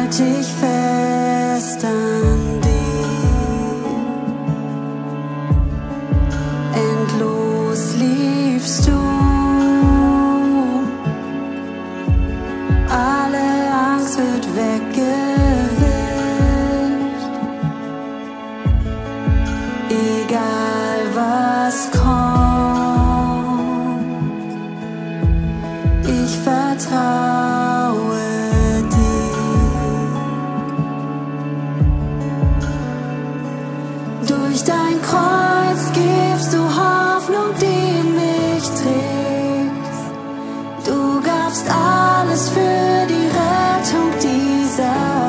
halt ich fest an dir. Endlos liebst du, alle Angst wird weggewischt, egal was kommt, ich vertraue dir. Durch dein Kreuz gibst du Hoffnung, die mich trägt. Du gabst alles für die Rettung dieser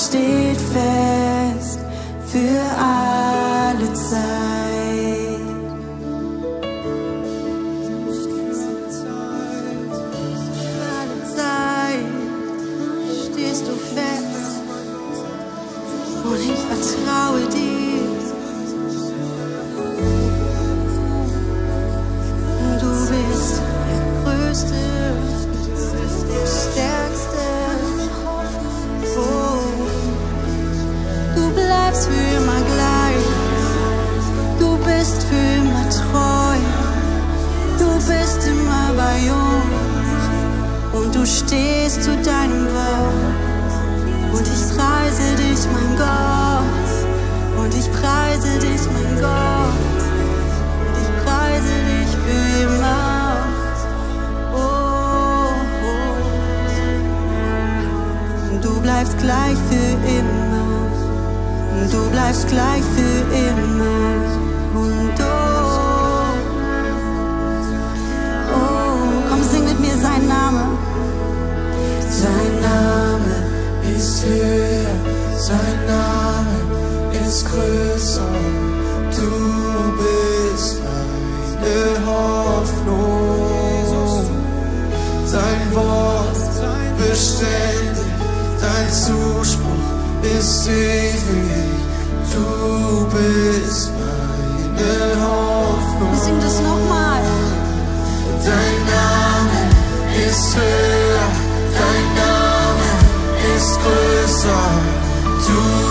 steht fest für alle Zeit. Für alle Zeit stehst du fest und ich vertraue dir. Du bist der Größte, du bist der Stärkste. Oh, du bleibst für immer gleich, du bist für immer treu, du bist immer bei uns und du stehst zu deinem Wort. Und ich preise dich, mein Gott, und ich preise dich, mein Gott, und ich preise dich für immer. Oh, oh. Du bleibst gleich für immer, du bleibst gleich für immer. Und oh, oh, komm, sing mit mir seinen Namen. Sein Name ist höher, sein Name ist größer. Du bist meine Hoffnung. Dein Wort beständig, dein Zuspruch ist ewig. Du bist meine Hoffnung. Wir singen das nochmal. Dein Name ist höher, dein Name ist größer. Du